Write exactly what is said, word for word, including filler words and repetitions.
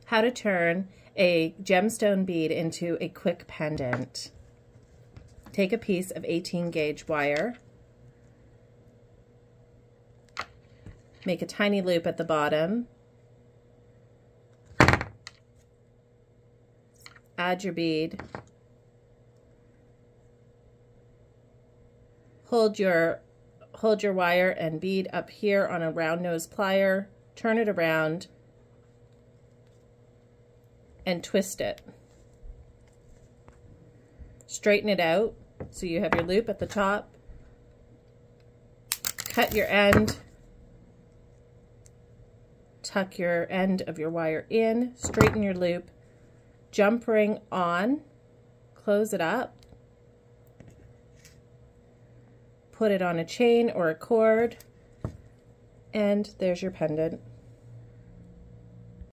how to turn a gemstone bead into a quick pendant. Take a piece of eighteen gauge wire, make a tiny loop at the bottom, add your bead, hold your hold your wire and bead up here on a round nose plier, turn it around, and twist it. Straighten it out so you have your loop at the top. Cut your end, tuck your end of your wire in, straighten your loop, jump ring on, close it up, put it on a chain or a cord, and there's your pendant.